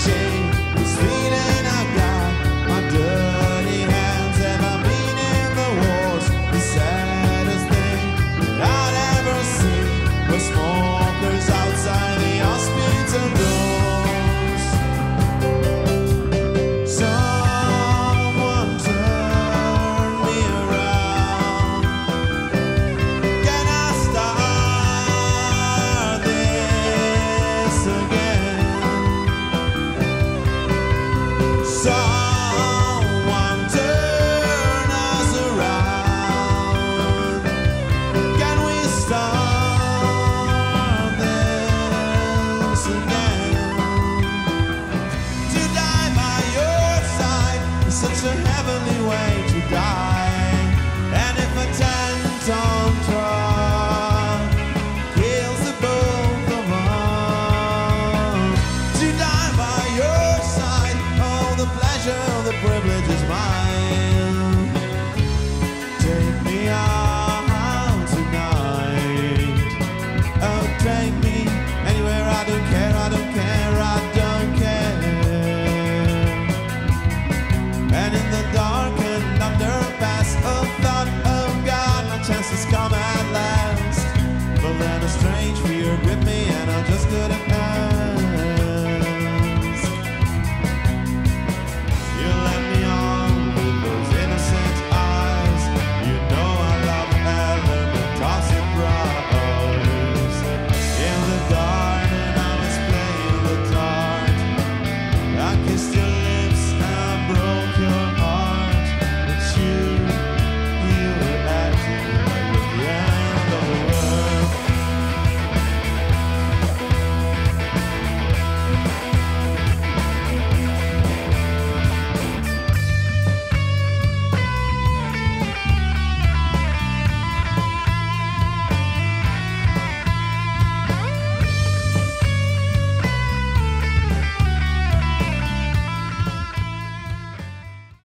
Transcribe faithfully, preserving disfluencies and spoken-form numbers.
shame, this feeling I got, my dirty hands. Have I been in the wars? The saddest thing that I'd ever seen was smokers outside the hospital doors. Someone turn me around. Can I start this again?